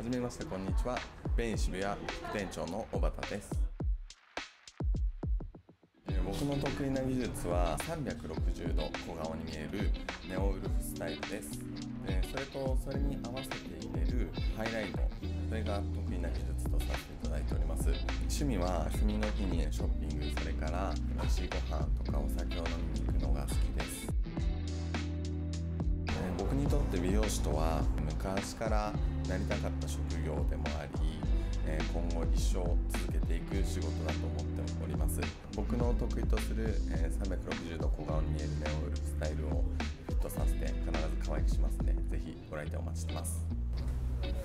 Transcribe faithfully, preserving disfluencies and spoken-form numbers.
はじめまして、こんにちは。ベイン渋谷副店長の小畑です。僕の得意な技術はさんびゃくろくじゅうど小顔に見えるネオウルフスタイルです。でそれとそれに合わせて入れるハイライト、それが得意な技術とさせていただいております。趣味は休みの日にショッピング、それから美味しいご飯とかお酒を飲みに行くのが好きです。僕にとって美容師とは昔からなりたかった職業でもあり、今後一生続けていく仕事だと思っております。僕の得意とするさんびゃくろくじゅうど小顔に見えるネオウルフスタイルをフィットさせて必ず可愛くしますので、ぜひご来店お待ちしてます。